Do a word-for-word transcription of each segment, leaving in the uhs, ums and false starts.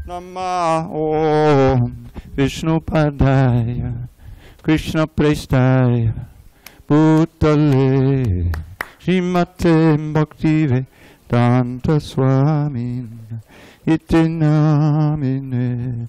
Namo Vishnupadaya Krishna Prestaya Bhutale Srimate Bhaktivedanta Swamin Iti Namine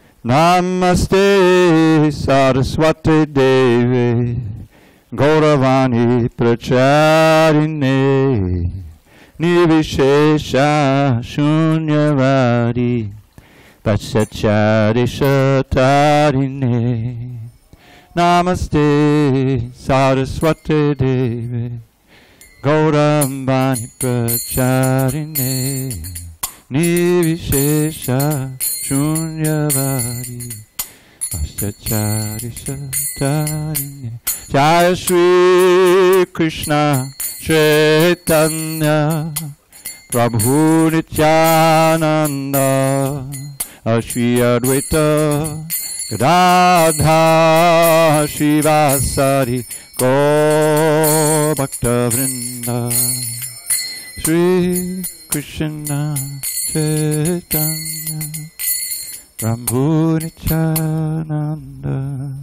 Namaste Saraswati Devi Gauravani Pracharine Nirvishesha Shunyavadi Paschachari Shatarine Namaste Saraswati Devi Gauravani Pracharine Nirvishesha Shunyavadi Paschachari Shatarine Jaya Shri Krishna Chaitanya Prabhu Nityananda Shri Advaita Gadadhar Shivasari Gaur Bhakta Vrinda Shri Krishna Chaitanya Prabhu Nityananda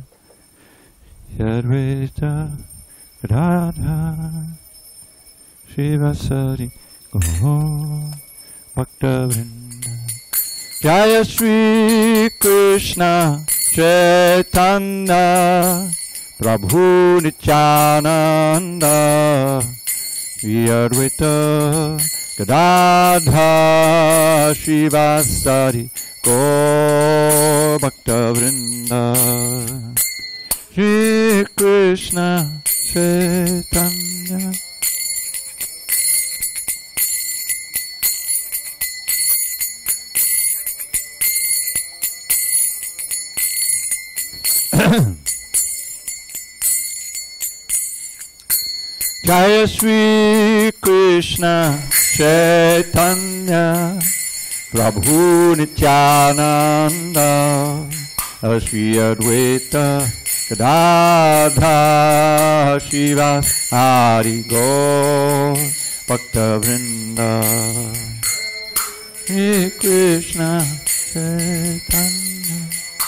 Advaita Gadadhar Shivasari Gaur Bhakta Vrinda Jaya Shri Krishna Chaitanya Prabhu Nityananda Shri Advaita Gadadhar Shivasari Gaur Bhakta Vrinda Shri Krishna Chaitanya Jaya Shri Krishna Chaitanya Prabhu Nityananda Shri Advaita Gadadhar Shivasari Gaur Bhakta Vrinda Shri Krishna Chaitanya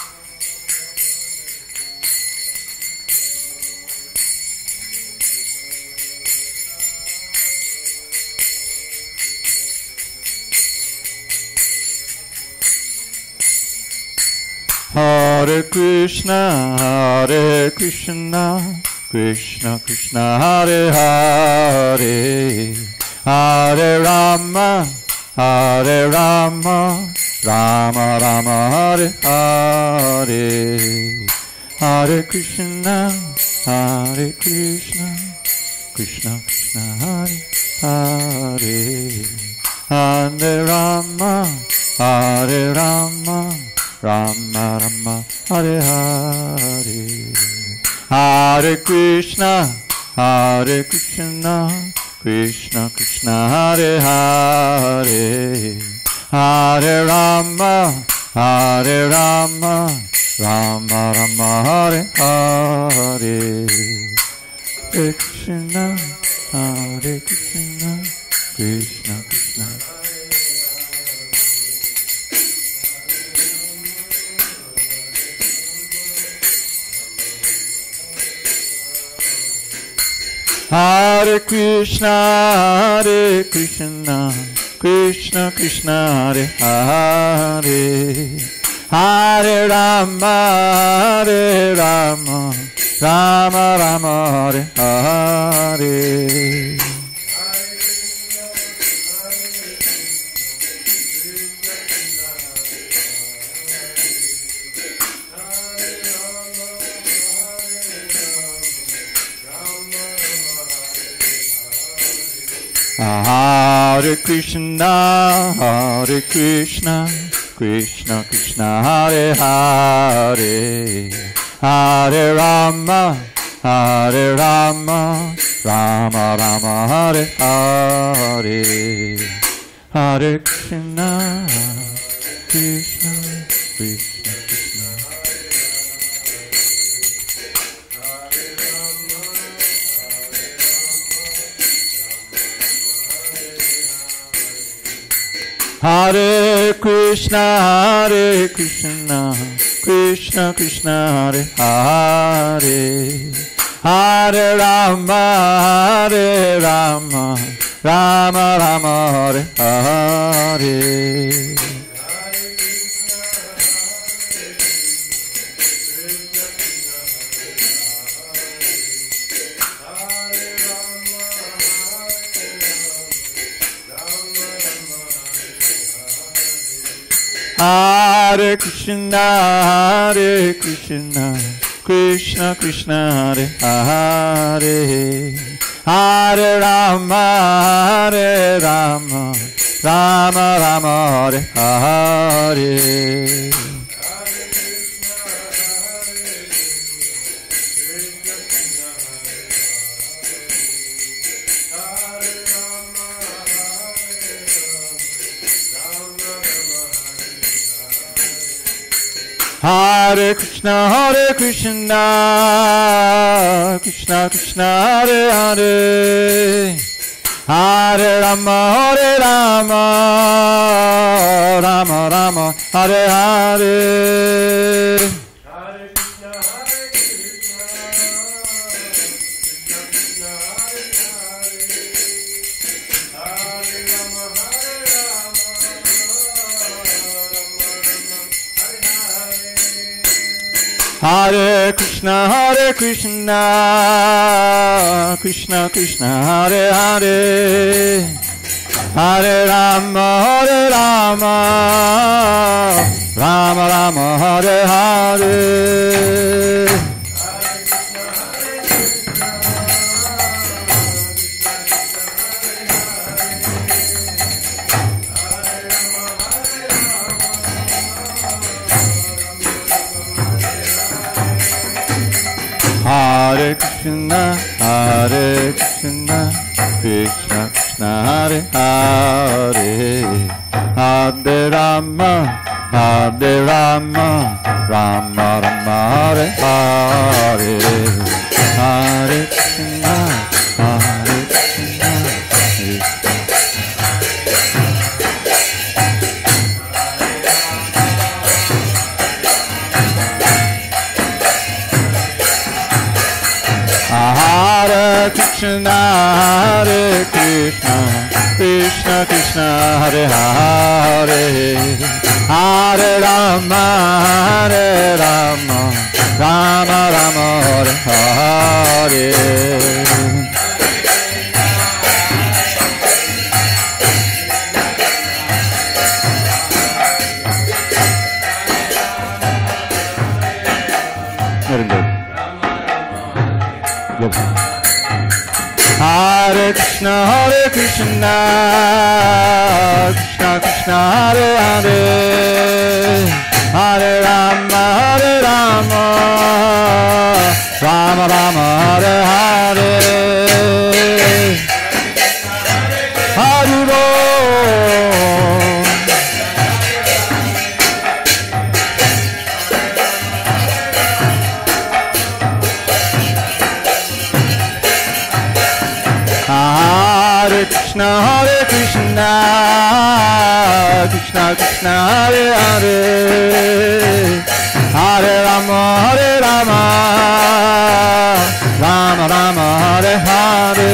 Hare Krishna, Hare Krishna, Krishna Krishna, Hare Hare, Hare Rama, Hare Rama, Rama Rama, Hare Hare, Hare Krishna, Hare Krishna, Krishna Krishna, Hare Hare, Hare Rama, Hare Rama, Rama Rama Hare Hare, Hare Krishna, Hare Krishna, Krishna Krishna, Hare Hare, Hare Rama, Hare Rama, Rama Rama Hare Hare, Hare Krishna, Hare Krishna, Krishna Krishna. Hare Krishna, Hare Krishna, Krishna Krishna, Hare Hare, Hare Rama, Hare Rama, Rama Rama, Hare Hare. Hare Krishna, Hare Krishna, Krishna Krishna, Hare Hare, Hare Rama, Hare Rama, Rama Rama, Hare Hare, Hare Krishna, Krishna Krishna Krishna. Hare Krishna, Hare Krishna, Krishna Krishna, Hare Hare, Hare Rama, Hare Rama, Rama Rama, Hare Hare. Hare Krishna, Hare Krishna, Krishna Krishna, Hare Hare, Hare Rama, Hare Rama, Rama Rama, Hare Hare. Hare Krishna, Hare Krishna, Krishna Krishna, Hare Hare, Hare Rama, Hare Rama, Rama Rama, Hare Hare. Hare Krishna, Hare Krishna, Krishna Krishna, Hare Hare, Hare Rama, Hare Rama, Rama Rama, Hare Hare. Hare Krishna, Hare Krishna, Krishna Krishna, Hare Hare, Hare Rama, Hare Rama, Rama Rama, Hare Hare, Hare Krishna, Hare Krishna, Krishna. Hare Krishna, Hare Krishna, Krishna Krishna, Hare Hare, Hare Rama, Hare Rama, Rama Rama, Hare Hare. Hare Krishna, Hare Krishna, Krishna Krishna, Hare Hare, Hare Rama, Hare Rama, Rama Rama, Hare Hare. Hari Bol. Hare Krishna, Hare Krishna, Krishna Krishna, Hare Hare, Hare Rama, Hare Rama, Rama Rama, Hare Hare.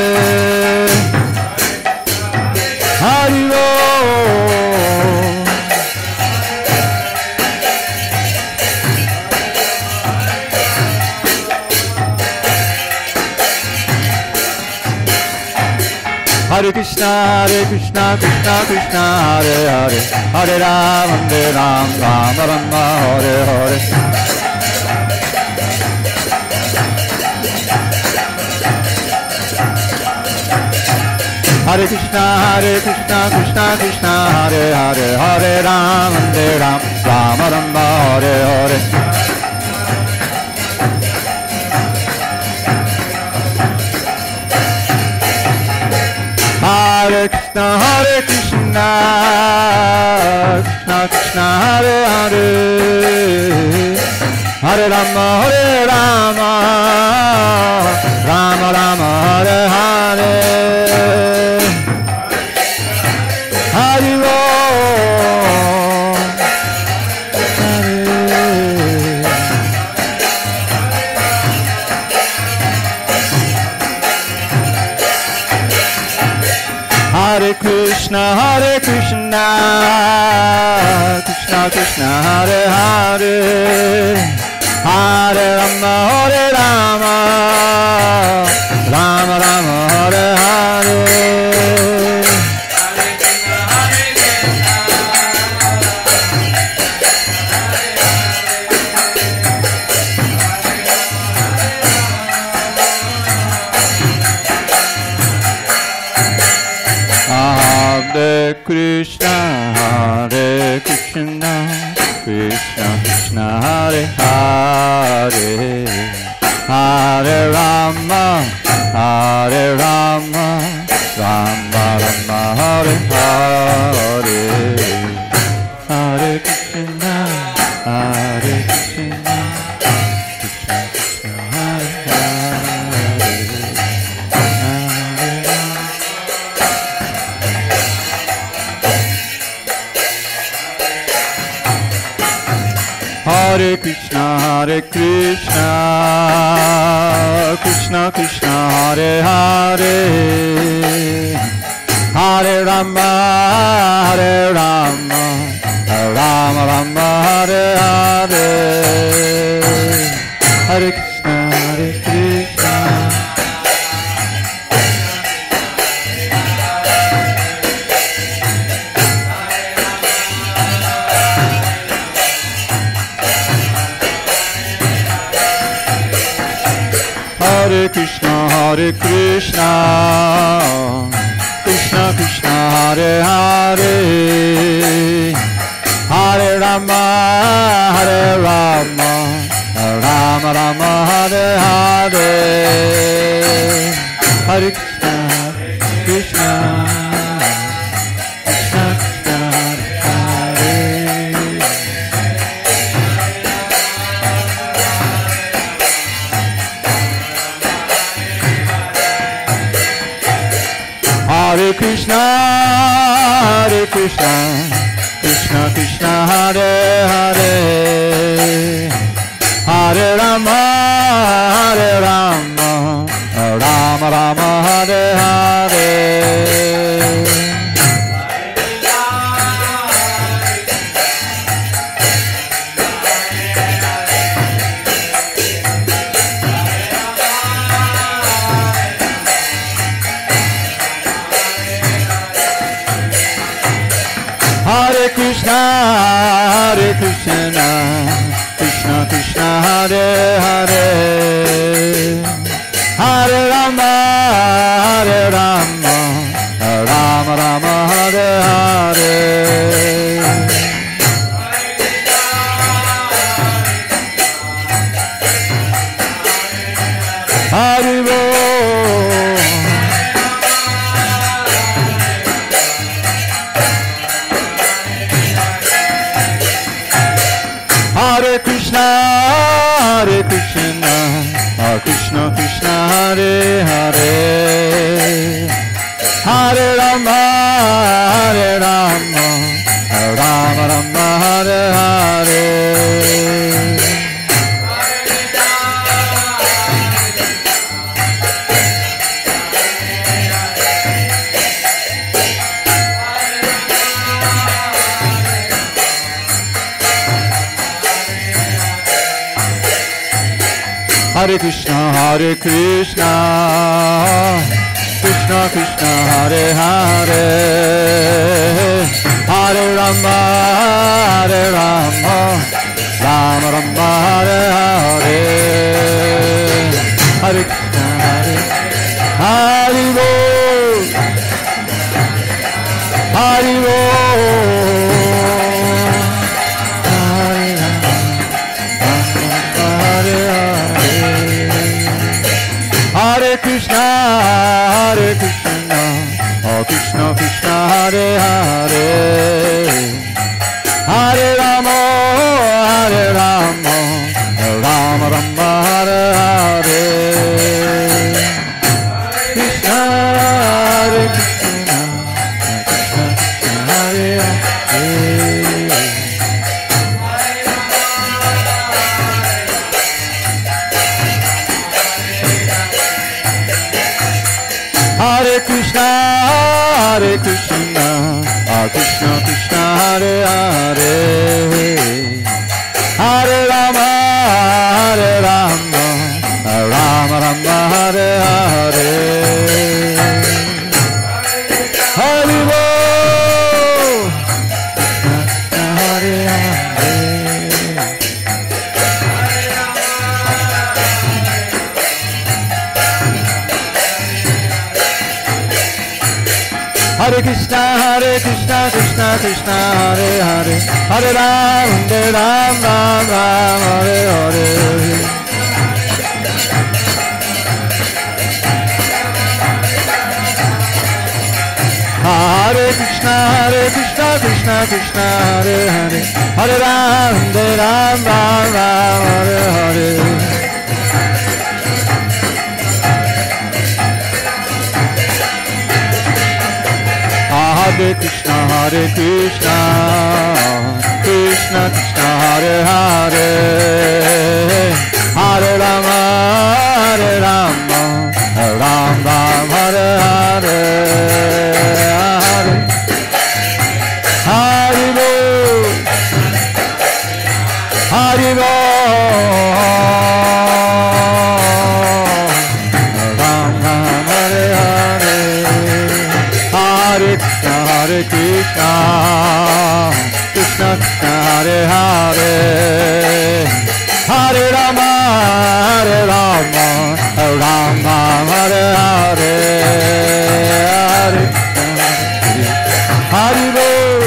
Hari Bol. Hare Krishna, Hare Krishna, Krishna Krishna, Hare Hare, Hare Ram, Hare Ram, Rama Rama, Hare Hare. Hare Krishna, Hare Krishna, Krishna Krishna, Hare Hare, Hare Ram, Hare Ram, Rama Rama, Hare Hare. Hare Krishna, Hare Krishna, Krishna Krishna, Hare Hare, Hare Rama, Hare Rama, Rama Rama, Hare Hare. Hari Hare Krishna, Hare Krishna, Krishna Krishna, Hare Hare, Hare Rama, Hare Rama, Rama Rama, Hare Hare. Hare Krishna, Hare Krishna, Krishna Krishna, Hare Hare, Hare Rama, Hare Rama, Rama Rama, Hare Hare, Hare Krishna, Hare Krishna, Krishna Krishna, Hare Hare, Hare Krishna, Hare Krishna, Krishna Krishna, Hare Hare, Hare Rama, Hare Rama, Rama Rama, Hare Hare, Hare Krishna, Hare Krishna. Hare Krishna, Hare Krishna, Krishna Krishna, Hare Hare, Hare Rama, Hare Rama, Rama Rama, Hare Hare, Hare Krishna, Krishna, Krishna Krishna, Hare. Hare Krishna, Hare Krishna, Krishna Krishna, Hare Hare, Hare Rama, Hare Rama, Rama Rama, Hare Hare. Hare Krishna, Hare Krishna, Krishna Krishna, Hare Hare, Hare Rama, Hare Rama, Rama Rama, Hare Hare. Hare Hare Krishna, Hare Krishna, Krishna Krishna, Hare Hare, Hare Rama, Hare Rama, Rama Rama, Hare Hare. Hare Krishna, Hare Krishna, Krishna Krishna, Hare Hare, Hare Rama, Hare Rama, Rama Rama, Hare Hare, Hare Krishna, Hare Hari Bol, Hari Bol. Hare Krishna, Hare Krishna, oh Krishna Krishna, Hare Hare, Hare Krishna, Hare Krishna, Hare Krishna, Krishna Hare Hare, Hare Rama, Hare Rama, Rama Rama Hare Hare, Hare Bol, Hare Hare. Hare Krishna, Hare Krishna, Krishna Krishna, Hare Hare, Hare Ram, Hare Ram, Ram Ram, Hare Hare. Hare Krishna, Hare Krishna, Krishna Krishna, Hare Hare, Hare Ram, Hare Ram, Ram Ram, Hare Hare. Hare Krishna, Hare Krishna, Krishna Krishna, Hare Hare, Hare Rama, Hare Rama, Ram Ram, Hare Hare, Hare Bol, Hare Bol, Ram Ram, Hare Hare, Hare Hare Krishna, Krishna Krishna, Hare Hare, Hare Rama, Hare Rama, Ram Ram, Hare Hare, Hare Bol,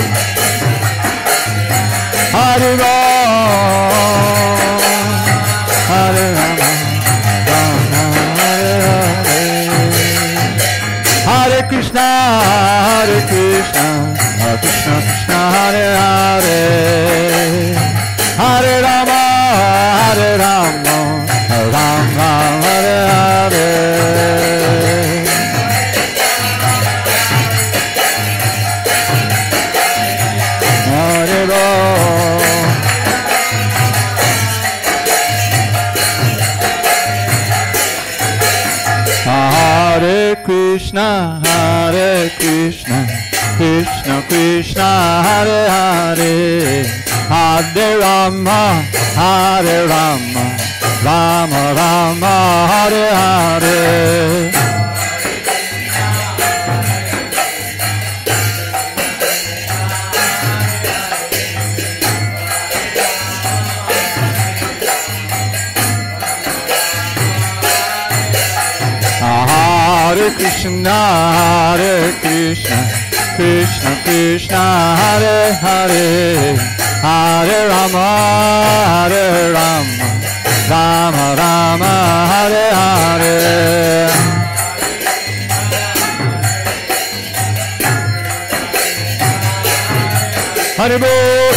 Hare Bol, Hare Rama, Ram Ram, Hare Hare, Hare Krishna, Hare Krishna, Hare Krishna, Krishna Hare Hare, Hare Rama, Hare Rama, Ram Ram, Hare Hare, Hare Bol. Hare Krishna, Hare Krishna, Krishna Krishna, Hare Hare, Hare Rama, Hare Rama, Rama Rama, Hare Hare. Hare Krishna, Hare Krishna, Krishna Krishna, Hare Hare, Hare Rama, Hare Rama, Rama Rama, Hare Hare. Hare Bol.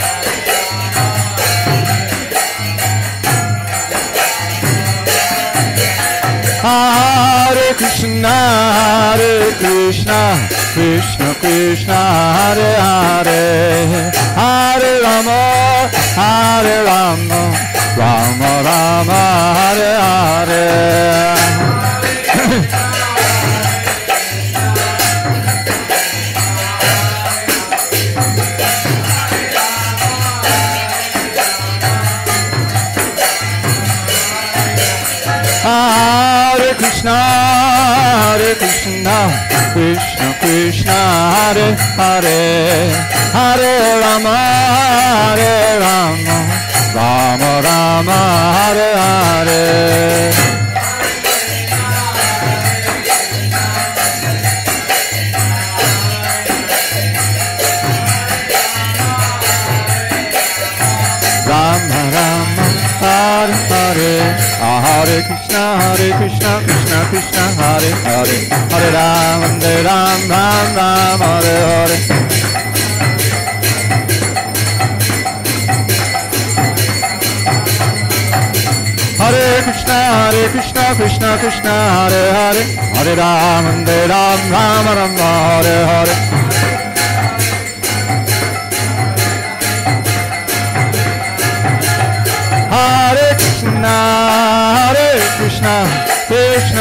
Hare Krishna, Hare Krishna, Krishna Krishna, Hare Hare, Hare Rama, Hare Rama, Rama Rama, Hare Hare. Hare Krishna, Hare Krishna, Krishna Krishna, Hare Hare, Hare Rama, Hare Rama, Rama Rama, Hare Hare. Rama Rama, Hare Hare, Hare Krishna, Hare Krishna, Krishna Krishna, Hare Hare, Hare Ram, Hare Ram, Ram Ram, Hare Hare. Hare Krishna, Hare Krishna, Krishna Krishna, Hare Hare, Hare Ram, Hare Ram, Ram Ram, Hare Hare.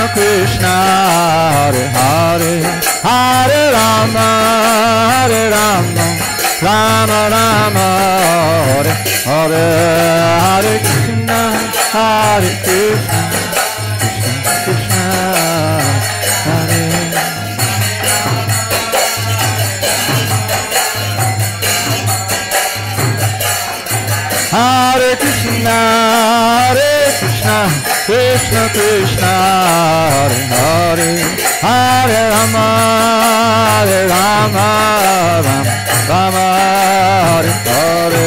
Krishna, Hare Hare, Hare Rama, Hare Rama, Rama Rama, Hare Hare, Hare Krishna, Hare Krishna, Krishna Krishna, Hare Hare Krishna, Hare Krishna, Krishna Krishna, Hare Hare, Hare Rama, Hare Rama, Rama Rama, Hare Hare.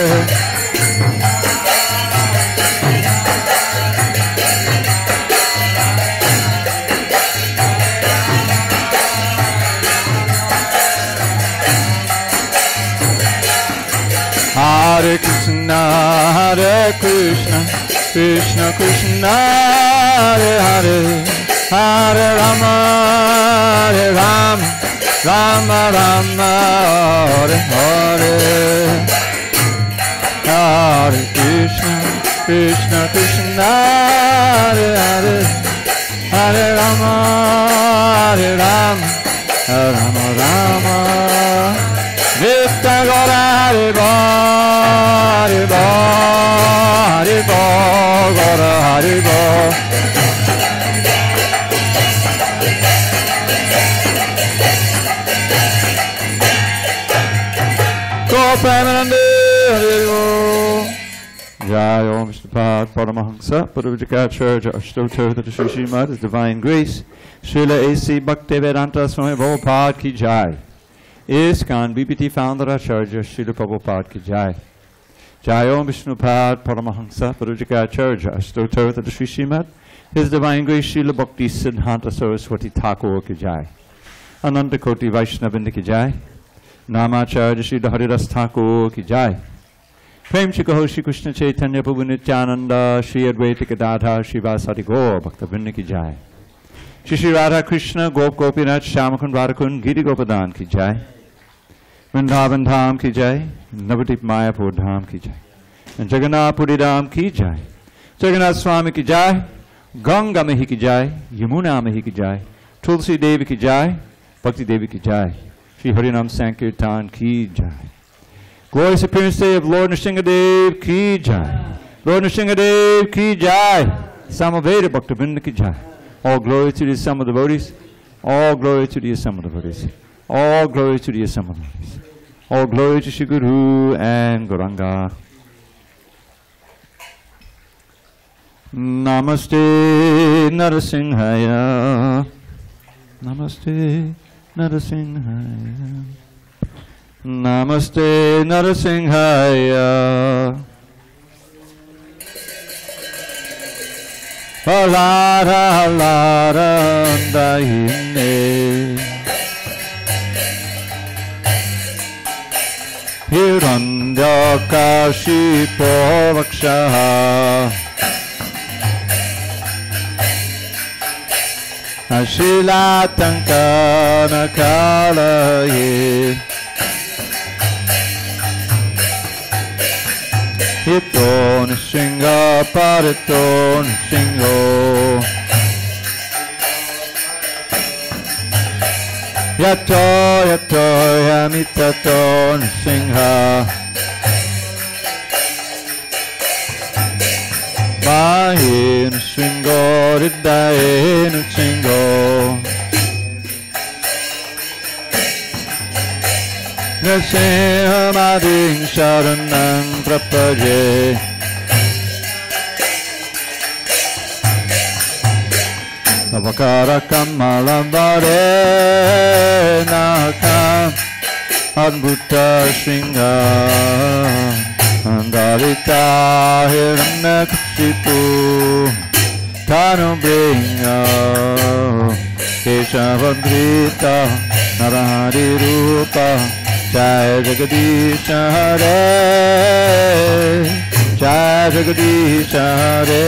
Hare Krishna, Hare Krishna, Krishna Krishna, Hare Hare, Hare Rama, Hare Rama, Rama Rama, Hare Hare. Hare Krishna, Krishna Krishna, Hare Hare, Hare Rama, Hare Rama, Rama Rama. Nitya Gaura Hare Bo, Hare Bo, Hare Bo, Gaura Hare Bo. Gopamanande Hare Bo. Jai Om Vishnupad Paramahamsa Parivajikacharya Ashtottara Shri Srimad His Divine Grace Srila A C Bhaktivedanta Swami Prabhupada Ki Jai. ISKCON B P T founder Acharya Srila Prabhupada Ki Jai. Jai Om Vishnupad Paramahamsa Parivajikacharya Ashtottara Shri Srimad His Divine Grace Srila Bhakti Siddhanta Saraswati Thakur Ki Jai. Ananta Koti Vaishnavinda Ki Jai. Namacharya Srila Haridas Thakur Ki Jai. Prem Chikaho Shri Krishna Chaitanya Prabhu Nityananda Shri Advaita Gadadhar Shri Vasadi Gaur Bhaktavinda Ki Jai. Shri Shri Radha Krishna Gop Gopinath Shyamakund Radhakund Giri Gopadan Ki Jai. Vrindavan Dham Ki Jai. Navadip Mayapur Dham Ki Jai. And Jagannath Puri Dham Ki Jai. Jagannath Swami Ki Jai. Ganga Mahi Ki Jai. Yamuna Mahi Ki Jai. Tulsi Devi Ki Jai. Bhakti Devi Ki Jai. Shri Harinam Sankirtan Ki Jai. Glorious appearance day of Lord Nrsingadev Ki Jai. Lord Nrsingadev Ki Jai. Samaveda Bhaktavinda Ki Jai. All glory to the Assam devotees. All glory to the Assam devotees. All glory to the Assam devotees. All glory to Shri Guru and Gauranga. Namaste Narasimhaya. Namaste Narasimhaya. Namaste Narasimhaya. Halara halara dahine. Hiranya kashipo vakshaha. Ashilatankana kalaye. Hito Nrsinga Parito Nrsingo. Yato Yato Yamitato Nrsinga. Mahi Nrsingo Hridaye Nrsingo. Nrsimhamading Sharanam Prapaje. Avakara Kamalambare Nakam Adbhuta Shringa Andarita Hiranyakashipu Tanubringa Keshavadrita Narahari Rupa Jai Jagadish Hare, Jai Jagadish Hare,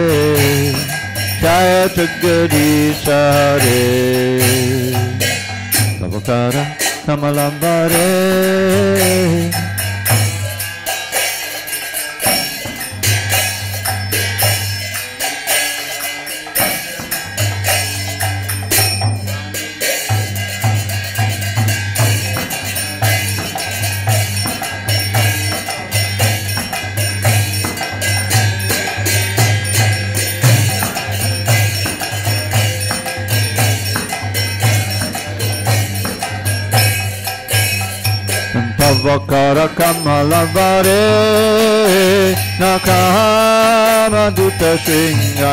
Jai Jagadish Hare. Avakara Kamalambare. Pavakara Kamalavare Nakama Dutta Shringa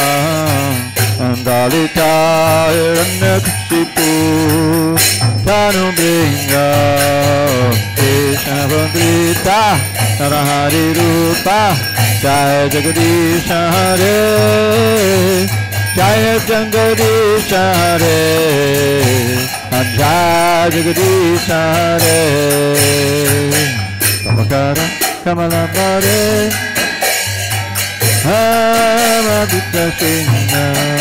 Andalita Hiranyakashipu Tanu Bringa Krishna Vandrita Narahari Rupa Jaya Jagadisha Hare Jaya Jagadisha Hare Jaya Jagadisha Hare Kamakara Kamalavare Hamadutta Shringa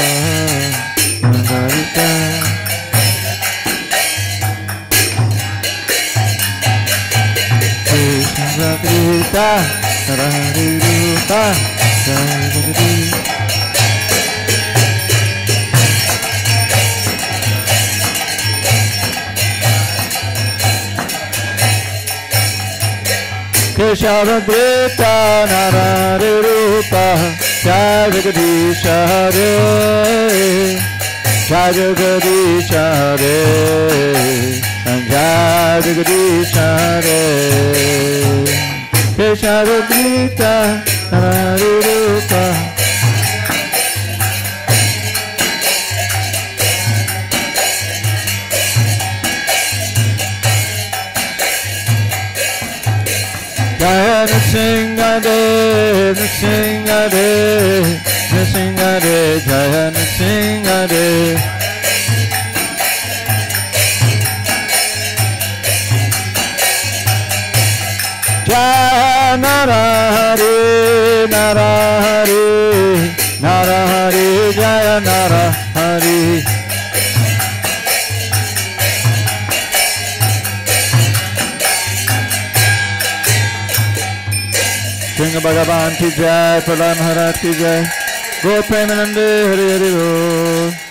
Andalita Krishna Vandrita Narahari Rupa Jaya Jagadisha Krishna Vandrita Narahari Rupa Jaya Jagadisha Hare Jaya Jagadisha Hare Jaya Jagadisha Hare Krishna Vandrita Narahari Rupa Jaya Nrsimhadeva, Nrsimhadeva, Nrsimhadeva, Jaya Nrsimhadeva. Jaya Narahari, Narahari, Narahari, Jaya Narahari. Sringa Bhagavan ki jai, Prahlad Maharaj ki jai, Gaur Premanande Hari Hari Bol.